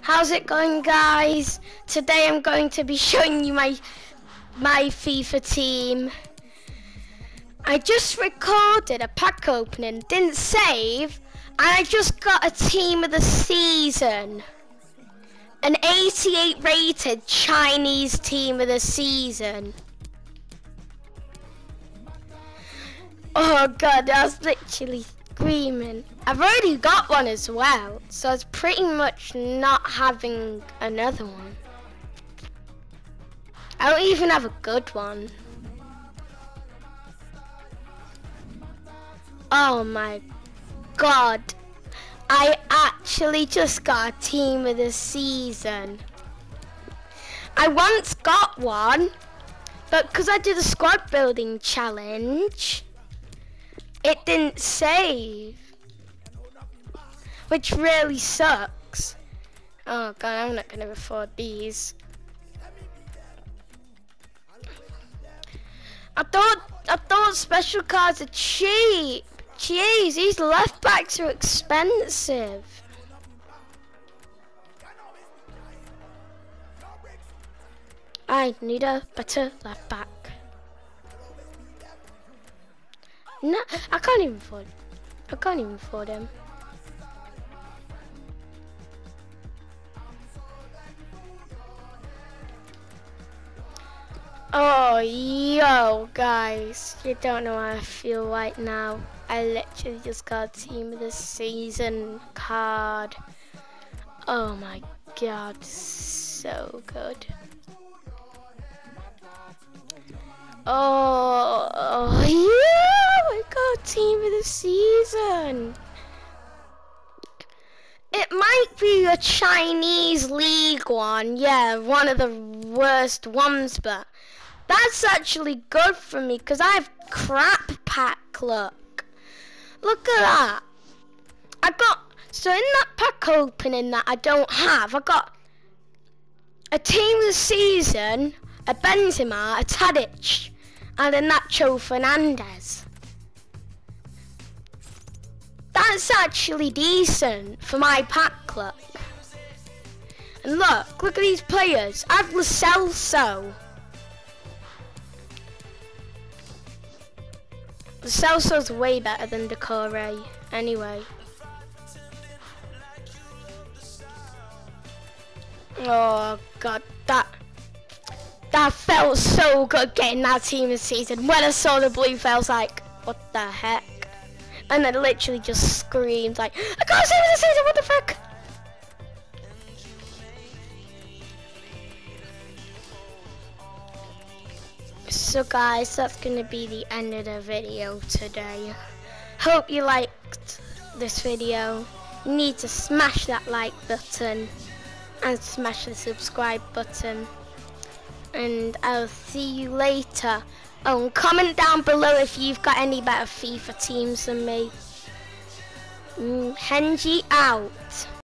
How's it going, guys? Today I'm going to be showing you my FIFA team. I just recorded a pack opening, didn't save, and I just got a team of the season. An 88 rated Chinese team of the season. Oh god, I was literally screaming. I've already got one as well, so I was pretty much not having another one. I don't even have a good one. Oh my god. I actually just got a team of the season. I once got one, but because I did a squad building challenge, it didn't save, which really sucks. Oh god, I'm not gonna afford these. I thought special cards are cheap. Jeez, these left backs are expensive. I need a better left back. No, I can't even afford him. Oh, yo, guys, you don't know how I feel right now. I literally just got a team of the season card. Oh my god, so good. Oh yeah, we got team of the season. It might be a Chinese league one, yeah, one of the worst ones, but that's actually good for me because I have crap pack luck. Look at that. So in that pack opening that I don't have, I got a team of the season, a Benzema, a Tadic, and a Nacho Fernandez. That's actually decent for my pack luck. And look at these players. I have Lo Celso. Lo Celso's way better than Decore, anyway. Oh god, that felt so good getting that team this season. When I saw the blue, I was like, what the heck? And I literally just screamed like, I got a team this season, what the fuck? So guys, that's gonna be the end of the video today. Hope you liked this video. You need to smash that like button and smash the subscribe button. And I'll see you later. Oh, and comment down below if you've got any better FIFA teams than me. Henji out.